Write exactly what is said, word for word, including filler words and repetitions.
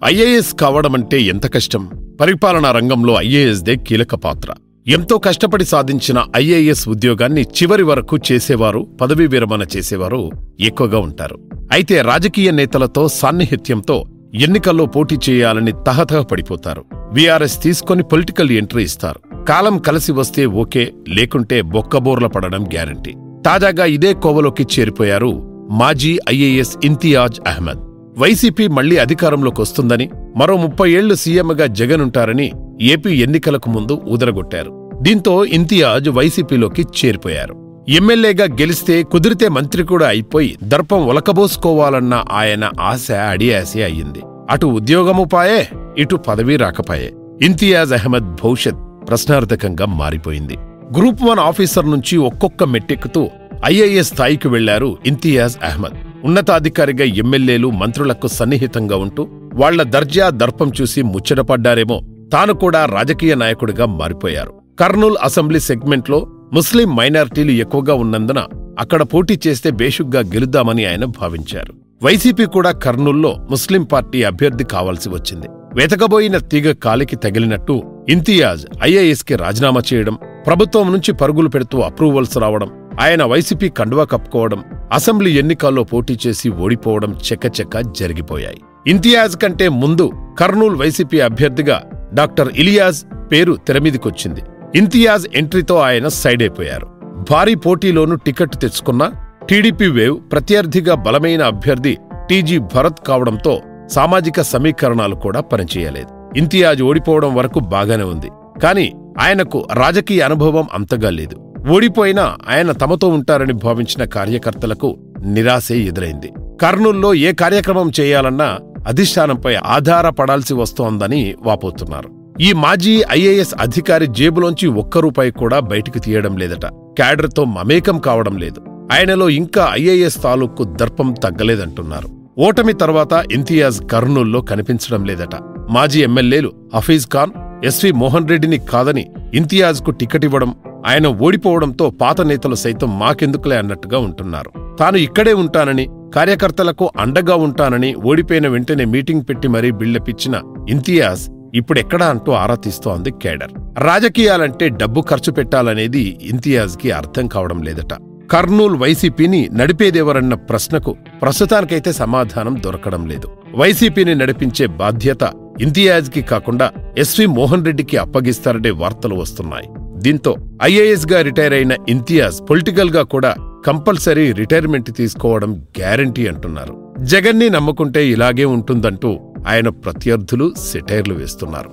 IAS కావడమంటే ఎంత కష్టం. పరిపాలనా రంగంలో ఐఏఎస్దే కీలక పాత్ర. ఎంతో కష్టపడి సాధించిన ఐఏఎస్ ఉద్యోగాన్ని చివరి వరకు చేసేవారు, పదవీ విరమణ చేసేవారు ఎక్కువగా ఉంటారు. అయితే రాజకీయ నేతలతో సాన్నిహిత్యంతో ఎన్నికల్లో పోటీ చేయాలని తహతహ పడిపోతారు. వీఆర్ఎస్ తీసుకొని పొలిటికల్ ఎంట్రీ ఇస్తారు. కాలం కలిసి వస్తే ఓకే, లేకుంటే బొక్కబోర్ల పడడం గ్యారంటీ. తాజాగా ఇదే కోవలోకి చేరిపోయారు మాజీ ఐఏఎస్ ఇంతియాజ్ అహ్మద్. వైసీపీ మళ్లీ అధికారంలోకి వస్తుందని, మరో ముప్పై ఏళ్లు సీఎంగా జగనుంటారని ఏపీ ఎన్నికలకు ముందు ఊదరగొట్టారు. దీంతో ఇంతియాజ్ వైసీపీలోకి చేరిపోయారు. ఎమ్మెల్యేగా గెలిస్తే, కుదిరితే మంత్రి కూడా అయిపోయి దర్పం ఒలకబోసుకోవాలన్న ఆయన ఆశ అడియాసే అయ్యింది. అటు ఉద్యోగముపాయే, ఇటు పదవీ రాకపాయే. ఇంతియాజ్ అహ్మద్ భవిష్యత్ ప్రశ్నార్థకంగా మారిపోయింది. గ్రూప్ వన్ ఆఫీసర్ నుంచి ఒక్కొక్క మెట్టెక్కుతూ ఐఏఎస్ స్థాయికి వెళ్లారు ఇంతియాజ్ అహ్మద్. ఉన్నతాధికారిగా ఎమ్మెల్యేలు, మంత్రులకు సన్నిహితంగా ఉంటూ వాళ్ల దర్జా దర్పం చూసి ముచ్చటపడ్డారేమో తాను కూడా రాజకీయ నాయకుడిగా మారిపోయారు. కర్నూల్ అసెంబ్లీ సెగ్మెంట్లో ముస్లిం మైనారిటీలు ఎక్కువగా ఉన్నందున అక్కడ పోటీ చేస్తే బేషుగ్గా గెలుద్దామని ఆయన భావించారు. వైసీపీ కూడా కర్నూల్లో ముస్లిం పార్టీ అభ్యర్థి కావాల్సి వచ్చింది. వెతకబోయిన తీగ కాలికి తగిలినట్టు ఇంతియాజ్ ఐఏఎస్కి రాజీనామా చేయడం, ప్రభుత్వం నుంచి పరుగులు పెడుతూ అప్రూవల్స్ రావడం, ఆయన వైసీపీ కండువా కప్పుకోవడం, అసెంబ్లీ ఎన్నికల్లో పోటీ చేసి ఓడిపోవడం చెక్కచెక్క జరిగిపోయాయి. ఇంతియాజ్ కంటే ముందు కర్నూల్ వైసీపీ అభ్యర్థిగా డాక్టర్ ఇలియాజ్ పేరు తెరమీదికొచ్చింది. ఇంతియాజ్ ఎంట్రీతో ఆయన సైడ్ అయిపోయారు. భారీ పోటీలోనూ టికెట్ తెచ్చుకున్న టీడీపీ వేవ్ ప్రత్యర్థిగా బలమైన అభ్యర్థి టీజీ భరత్ కావడంతో సామాజిక సమీకరణాలు కూడా పనిచేయలేదు. ఇంతియాజ్ ఓడిపోవడం వరకు బాగానే ఉంది. కాని ఆయనకు రాజకీయ అనుభవం అంతగా లేదు. ఓడిపోయినా ఆయన తమతో ఉంటారని భావించిన కార్యకర్తలకు నిరాశే ఎదురైంది. కర్నూల్లో ఏ కార్యక్రమం చేయాలన్నా అధిష్టానంపై ఆధారపడాల్సి వస్తోందని వాపోతున్నారు. ఈ మాజీ ఐఏఎస్ అధికారి జేబులోంచి ఒక్క రూపాయి కూడా బయటికి తీయడం లేదట. క్యాడర్తో మమేకం కావడం లేదు. ఆయనలో ఇంకా ఐఏఎస్ తాలూకు దర్పం తగ్గలేదంటున్నారు. ఓటమి తర్వాత ఇంతియాజ్ కర్నూల్లో కనిపించడం లేదట. మాజీ ఎమ్మెల్యేలు హఫీజ్ ఖాన్, ఎస్వి మోహన్ రెడ్డిని కాదని ఇంతియాజ్కు టికెట్ ఇవ్వడం, ఆయన ఓడిపోవడంతో పాత నేతలు సైతం మాకెందుకులే అన్నట్టుగా ఉంటున్నారు. తాను ఇక్కడే ఉంటానని, కార్యకర్తలకు అండగా ఉంటానని ఓడిపోయిన వెంటనే మీటింగ్ పెట్టి మరీ బిల్డపిచ్చిన ఇంతియాజ్ ఇప్పుడెక్కడా అంటూ ఆరా తీస్తోంది కేడర్. రాజకీయాలంటే డబ్బు ఖర్చు పెట్టాలనేది ఇంతియాజ్కి అర్థం కావడం లేదట. కర్నూల్ వైసీపీని నడిపేదెవరన్న ప్రశ్నకు ప్రస్తుతానికైతే సమాధానం దొరకడం లేదు. వైసీపీని నడిపించే బాధ్యత ఇంతియాజ్కి కాకుండా ఎస్వి మోహన్ రెడ్డికి అప్పగిస్తారనే వార్తలు వస్తున్నాయి. దీంతో ఐఏఎస్ గా రిటైర్ అయిన ఇంతియాజ్ పొలిటికల్ గా కూడా కంపల్సరీ రిటైర్మెంట్ తీసుకోవడం గ్యారంటీ అంటున్నారు. జగన్ని నమ్ముకుంటే ఇలాగే ఉంటుందంటూ ఆయన ప్రత్యర్థులు సెటైర్లు వేస్తున్నారు.